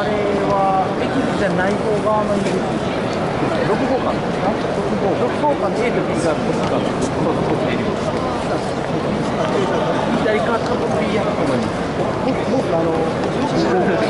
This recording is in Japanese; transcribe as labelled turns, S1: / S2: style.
S1: あれは駅じゃない方側の入り口。6号館ですか？6号館で A と B があるところが、そうそうそう、入り口。左から多分 B やと思います。僕、